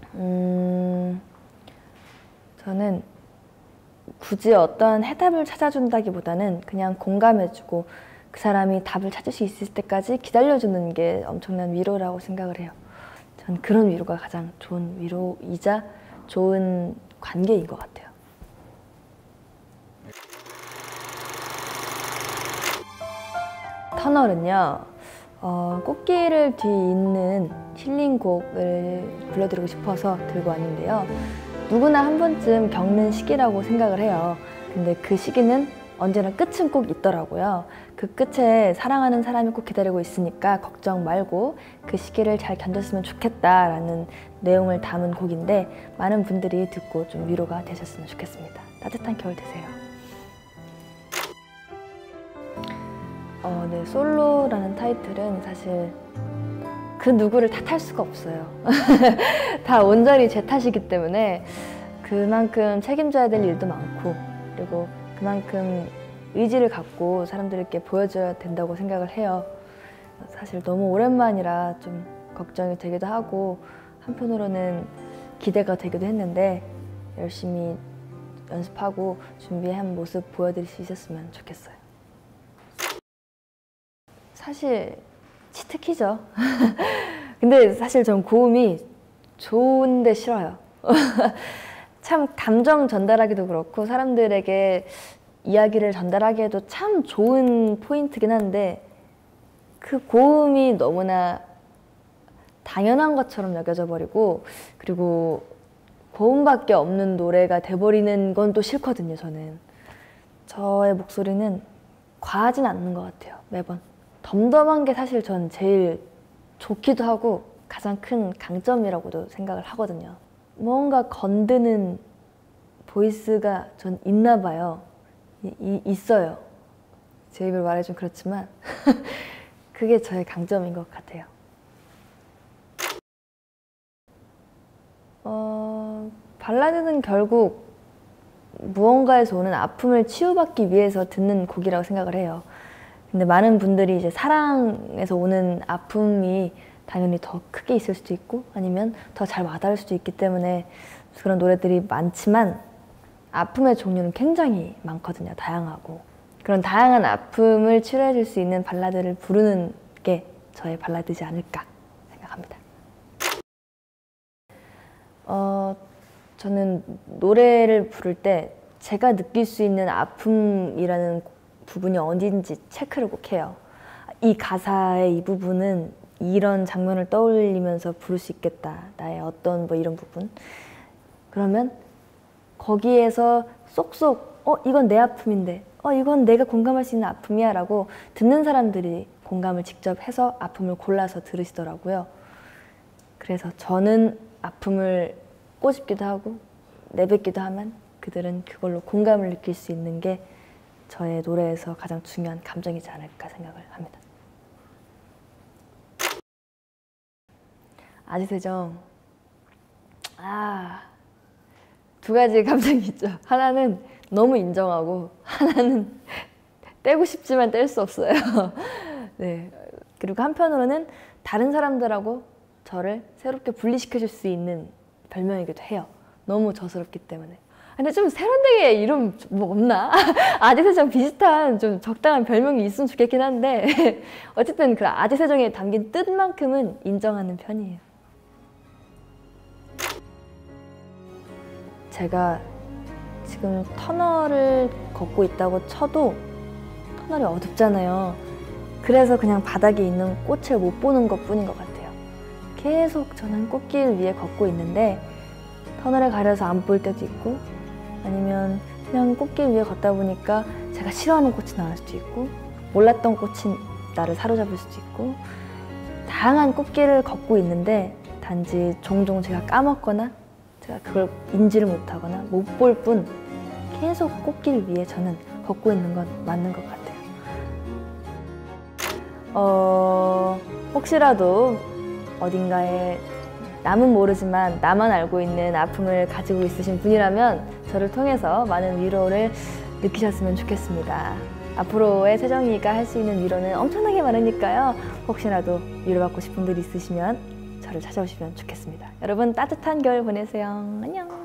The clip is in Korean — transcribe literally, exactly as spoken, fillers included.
음, 저는 굳이 어떤 해답을 찾아준다기보다는 그냥 공감해주고 그 사람이 답을 찾을 수 있을 때까지 기다려주는 게 엄청난 위로라고 생각을 해요. 전 그런 위로가 가장 좋은 위로이자 좋은 관계인 것 같아요. 터널은요, 어, 꽃길을 뒤잇는 힐링곡을 불러드리고 싶어서 들고 왔는데요. 누구나 한 번쯤 겪는 시기라고 생각을 해요. 근데 그 시기는 언제나 끝은 꼭 있더라고요. 그 끝에 사랑하는 사람이 꼭 기다리고 있으니까 걱정 말고 그 시기를 잘 견뎠으면 좋겠다라는 내용을 담은 곡인데 많은 분들이 듣고 좀 위로가 되셨으면 좋겠습니다. 따뜻한 겨울 되세요. 어, 네, 솔로라는 타이틀은 사실 그 누구를 탓할 수가 없어요. 다 온전히 제 탓이기 때문에 그만큼 책임져야 될 일도 많고 그리고 그만큼 의지를 갖고 사람들께 보여줘야 된다고 생각을 해요. 사실 너무 오랜만이라 좀 걱정이 되기도 하고 한편으로는 기대가 되기도 했는데 열심히 연습하고 준비한 모습 보여드릴 수 있었으면 좋겠어요. 사실 치트키죠. 근데 사실 전 고음이 좋은데 싫어요. 참 감정 전달하기도 그렇고 사람들에게 이야기를 전달하기에도 참 좋은 포인트긴 한데 그 고음이 너무나 당연한 것처럼 여겨져 버리고 그리고 고음밖에 없는 노래가 돼버리는 건 또 싫거든요. 저는 저의 목소리는 과하진 않는 것 같아요. 매번 덤덤한 게 사실 전 제일 좋기도 하고 가장 큰 강점이라고도 생각을 하거든요. 뭔가 건드는 보이스가 전 있나 봐요. 이, 이, 있어요. 제 입으로 말해 좀 그렇지만 그게 저의 강점인 것 같아요. 어, 발라드는 결국 무언가에서 오는 아픔을 치유받기 위해서 듣는 곡이라고 생각을 해요. 근데 많은 분들이 이제 사랑에서 오는 아픔이 당연히 더 크게 있을 수도 있고 아니면 더 잘 와닿을 수도 있기 때문에 그런 노래들이 많지만 아픔의 종류는 굉장히 많거든요. 다양하고 그런 다양한 아픔을 치료해 줄 수 있는 발라드를 부르는 게 저의 발라드지 않을까 생각합니다. 어, 저는 노래를 부를 때 제가 느낄 수 있는 아픔이라는 부분이 어딘지 체크를 꼭 해요. 이 가사의 이 부분은 이런 장면을 떠올리면서 부를 수 있겠다. 나의 어떤 뭐 이런 부분. 그러면 거기에서 쏙쏙 어 이건 내 아픔인데 어 이건 내가 공감할 수 있는 아픔이야 라고 듣는 사람들이 공감을 직접 해서 아픔을 골라서 들으시더라고요. 그래서 저는 아픔을 꼬집기도 하고 내뱉기도 하면 그들은 그걸로 공감을 느낄 수 있는 게 저의 노래에서 가장 중요한 감정이지 않을까 생각을 합니다. 아지세정. 아, 두 가지 감정이 있죠. 하나는 너무 인정하고 하나는 떼고 싶지만 뗄 수 없어요. 네. 그리고 한편으로는 다른 사람들하고 저를 새롭게 분리시켜줄 수 있는 별명이기도 해요. 너무 저스럽기 때문에. 근데 좀 세련되게 이름 뭐 없나? 아지세정 비슷한 좀 적당한 별명이 있으면 좋겠긴 한데 어쨌든 그 아지세정에 담긴 뜻만큼은 인정하는 편이에요. 제가 지금 터널을 걷고 있다고 쳐도 터널이 어둡잖아요. 그래서 그냥 바닥에 있는 꽃을 못 보는 것 뿐인 것 같아요. 계속 저는 꽃길 위에 걷고 있는데 터널을 가려서 안 보일 때도 있고 아니면 그냥 꽃길 위에 걷다 보니까 제가 싫어하는 꽃이 나올 수도 있고 몰랐던 꽃이 나를 사로잡을 수도 있고 다양한 꽃길을 걷고 있는데 단지 종종 제가 까먹거나 제가 그걸 인지를 못하거나 못 볼 뿐 계속 꽃길 위에 저는 걷고 있는 건 맞는 것 같아요. 어, 혹시라도 어딘가에 남은 모르지만 나만 알고 있는 아픔을 가지고 있으신 분이라면 저를 통해서 많은 위로를 느끼셨으면 좋겠습니다. 앞으로의 세정이가 할 수 있는 위로는 엄청나게 많으니까요. 혹시라도 위로받고 싶은 분들이 있으시면 저를 찾아오시면 좋겠습니다. 여러분 따뜻한 겨울 보내세요. 안녕.